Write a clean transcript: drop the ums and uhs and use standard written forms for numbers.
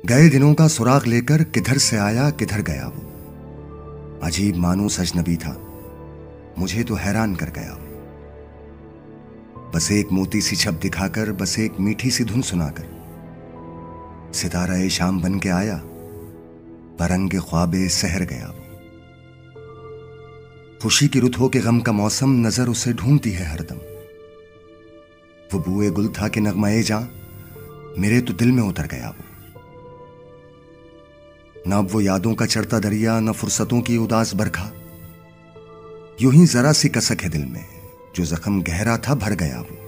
गए दिनों का सुराग लेकर किधर से आया किधर गया वो। अजीब मानूस अजनबी था, मुझे तो हैरान कर गया वो। बस एक मोती सी छप दिखाकर, बस एक मीठी सी धुन सुनाकर सितारा ए शाम बन के आया, परंगे ख्वाबे सहर गया वो। खुशी की रुत हो के गम का मौसम, नजर उसे ढूंढती है हरदम। वो बुए गुल था कि नगमाए जां, मेरे तो दिल में उतर गया वो। न अब वो यादों का चढ़ता दरिया, न फुर्सतों की उदास बरखा। यूं ही जरा सी कसक है दिल में, जो जख्म गहरा था भर गया वो।